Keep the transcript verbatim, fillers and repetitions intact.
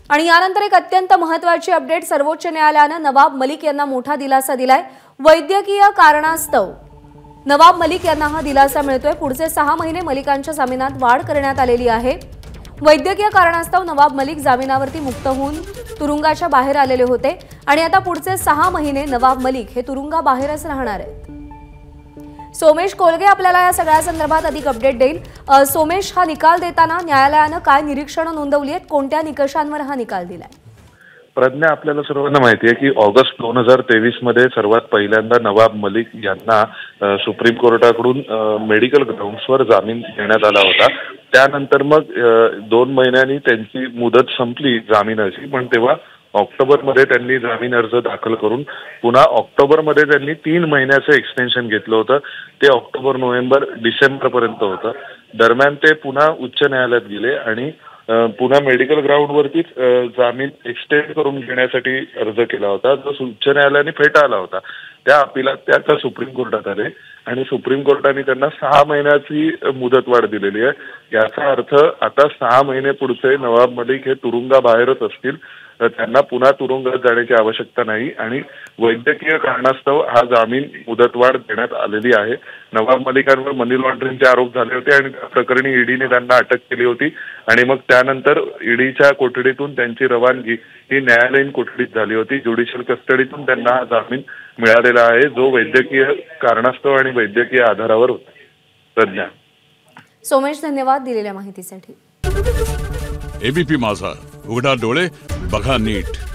आणि यानंतर एक अत्यंत महत्त्वाची अपडेट, सर्वोच्च न्यायालयाने नवाब मलिक यांना मोठा दिलासा दिलाय। वैद्यकीय कारणास्तव नवाब मलिक यांना हा दिलासा मिळतोय। पुढचे सहा महिने मलिकांच्या जामिनात वाढ करण्यात आलेली आहे। वैद्यकीय कारणास्तव नवाब मलिक जामिनावरती मुक्त होऊन तुरुंगाच्या बाहेर आलेले होते आणि आता पुढचे सहा महिने नवाब मलिक हे तुरुंगाबाहेरच राहणार आहेत। सोमेश कोलगे आपल्याला या सगळ्या संदर्भात अधिक अपडेट देईल। सोमेश, हा निकाल देताना न्यायालयाने काय निरीक्षण नोंदवली आहेत, कोणत्या निकषांवर हा निकाल दिलाय? प्रज्ञा, आपल्याला सर्वांना माहिती आहे की ऑगस्ट दोन हजार तेवीस मध्ये सर्वात पहिल्यांदा नवाब मलिक यांना सुप्रीम कोर्टाकडून मेडिकल ग्राउंड्सवर जामीन देण्यात आला होता। त्यानंतर मग दोन महिन्यांनी त्यांची मुदत संपली जामिनाची, पण तेव्हा ऑक्टोबर मध्ये त्यांनी जामीन अर्ज दाखल करून पुन्हा ऑक्टोबर मध्ये त्यांनी तीन महिन्याचं एक्सटेन्शन घेतलं होतं। ते ऑक्टोबर नोव्हेंबर डिसेंबर पर्यंत होतं। दरम्यान ते पुन्हा उच्च न्यायालयात गेले आणि पुन्हा मेडिकल ग्राउंडवरतीच जामीन एक्सटेंड करून घेण्यासाठी अर्ज केला होता, जो उच्च न्यायालयाने फेटाळला होता। त्या अपिलात ते आता सुप्रीम कोर्टात आले आणि सुप्रीम कोर्टाने त्यांना सहा महिन्याची मुदतवाढ दिलेली आहे। याचा अर्थ आता सहा महिने पुढचे नवाब मलिक हे तुरुंगाबाहेरच असतील, त्यांना पुन्हा तुरुंगात जाण्याची आवश्यकता नाही आणि वैद्यकीय कारणास्तव हा जामीन मुदतवाढ देण्यात आलेली आहे। नवाब मलिकांवर मनी लॉन्ड्रिंगचे आरोप झाले होते आणि त्या प्रकरणी ईडीने त्यांना अटक केली होती आणि मग त्यानंतर ईडीच्या कोठडीतून त्यांची रवानगी ही न्यायालयीन कोठडीत झाली होती। ज्युडिशियल कस्टडीतून त्यांना हा जामीन मिळालेला आहे, जो वैद्यकीय कारणास्तव आणि वैद्यकीय आधारावर होता। प्रज्ञा। सोमेश, धन्यवाद दिलेल्या माहितीसाठी। एबीपी माझा, उघडा डोळे बघा नीट।